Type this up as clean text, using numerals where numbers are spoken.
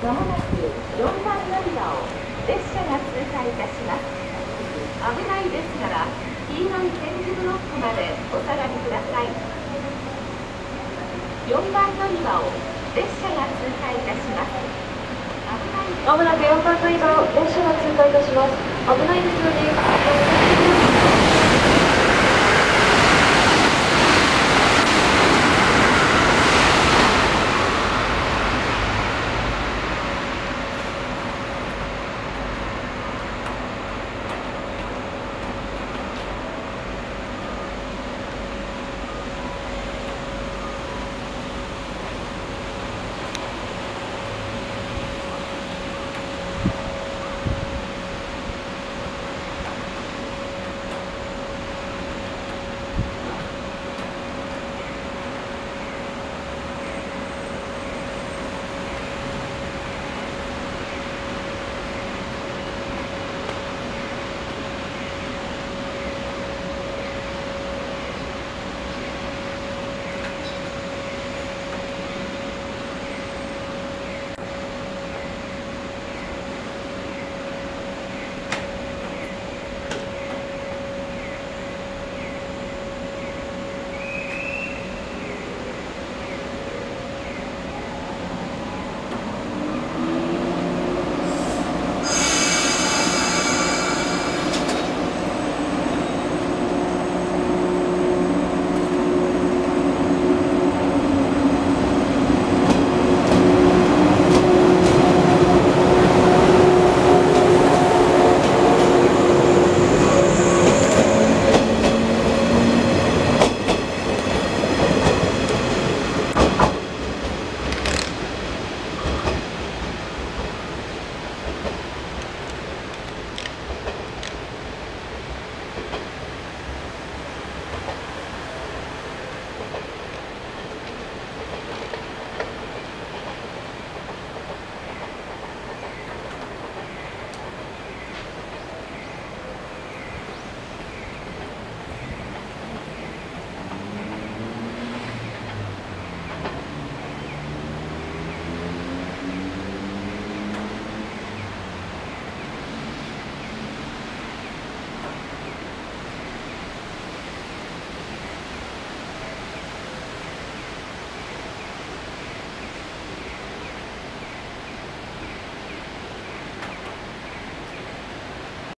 まもなく4番乗り場を列車が通過いたします。危ないですから黄色い点字ブロックまでお下がりください。4番乗り場を列車が通過いたします。 まもなく4番乗り場を列車が通過いたします。危ないですので